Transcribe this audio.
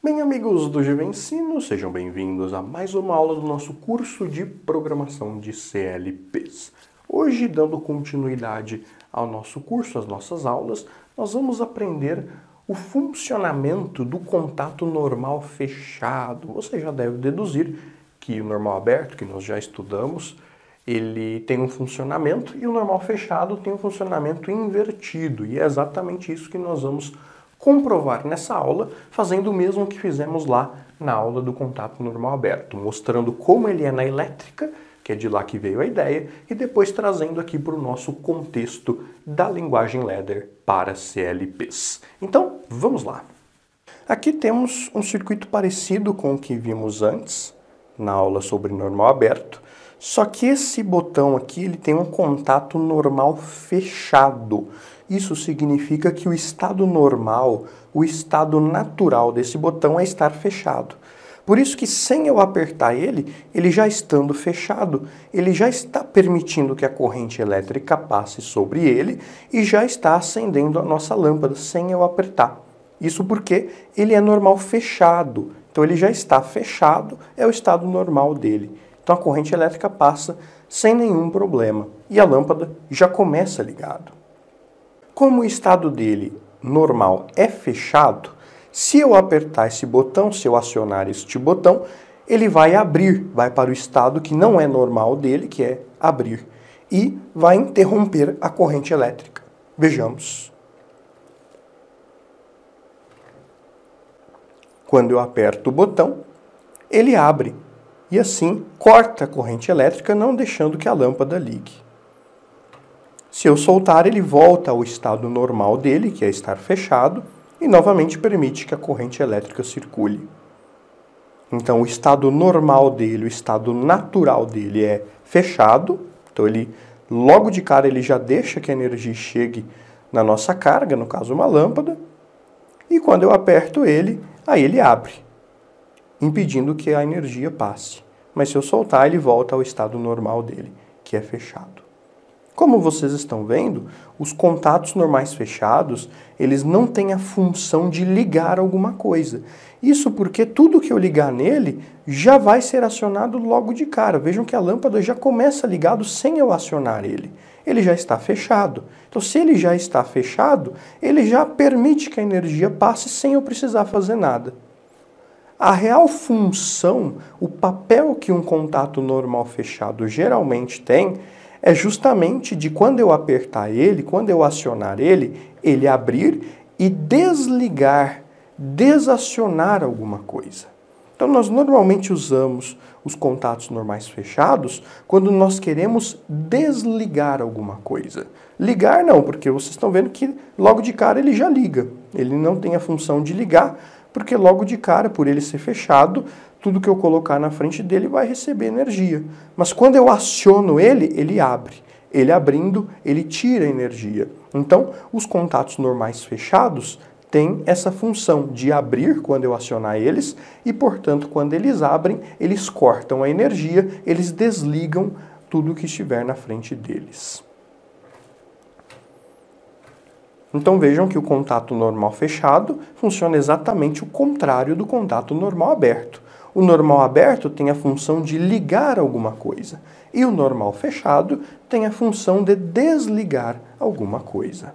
Bem, amigos do GV Ensino, sejam bem-vindos a mais uma aula do nosso curso de programação de CLPs. Hoje, dando continuidade ao nosso curso, às nossas aulas, nós vamos aprender o funcionamento do contato normal fechado. Você já deve deduzir que o normal aberto, que nós já estudamos, ele tem um funcionamento e o normal fechado tem um funcionamento invertido. E é exatamente isso que nós vamos comprovar nessa aula, fazendo o mesmo que fizemos lá na aula do contato normal aberto, mostrando como ele é na elétrica, que é de lá que veio a ideia, e depois trazendo aqui para o nosso contexto da linguagem ladder para CLPs. Então, vamos lá. Aqui temos um circuito parecido com o que vimos antes, na aula sobre normal aberto, só que esse botão aqui ele tem um contato normal fechado. Isso significa que o estado normal, o estado natural desse botão é estar fechado. Por isso que sem eu apertar ele já estando fechado, ele já está permitindo que a corrente elétrica passe sobre ele e já está acendendo a nossa lâmpada sem eu apertar. Isso porque ele é normal fechado. Então ele já está fechado, é o estado normal dele. Então a corrente elétrica passa sem nenhum problema e a lâmpada já começa ligado. Como o estado dele normal é fechado, se eu apertar esse botão, se eu acionar este botão, ele vai abrir, vai para o estado que não é normal dele, que é abrir, e vai interromper a corrente elétrica. Vejamos. Quando eu aperto o botão, ele abre e assim corta a corrente elétrica, não deixando que a lâmpada ligue. Se eu soltar, ele volta ao estado normal dele, que é estar fechado, e novamente permite que a corrente elétrica circule. Então, o estado normal dele, o estado natural dele é fechado. Então, logo de cara, ele já deixa que a energia chegue na nossa carga, no caso uma lâmpada. E quando eu aperto ele, aí ele abre, impedindo que a energia passe. Mas se eu soltar, ele volta ao estado normal dele, que é fechado. Como vocês estão vendo, os contatos normais fechados, eles não têm a função de ligar alguma coisa. Isso porque tudo que eu ligar nele já vai ser acionado logo de cara. Vejam que a lâmpada já começa ligado sem eu acionar ele. Ele já está fechado. Então, se ele já está fechado, ele já permite que a energia passe sem eu precisar fazer nada. A real função, o papel que um contato normal fechado geralmente tem, é justamente de quando eu apertar ele, quando eu acionar ele abrir e desligar, desacionar alguma coisa. Então nós normalmente usamos os contatos normais fechados quando nós queremos desligar alguma coisa. Ligar não, porque vocês estão vendo que logo de cara ele já liga. Ele não tem a função de ligar, porque logo de cara, por ele ser fechado, tudo que eu colocar na frente dele vai receber energia. Mas quando eu aciono ele abre. Ele abrindo, ele tira energia. Então, os contatos normais fechados têm essa função de abrir quando eu acionar eles e, portanto, quando eles abrem, eles cortam a energia, eles desligam tudo que estiver na frente deles. Então vejam que o contato normal fechado funciona exatamente o contrário do contato normal aberto. O normal aberto tem a função de ligar alguma coisa e o normal fechado tem a função de desligar alguma coisa.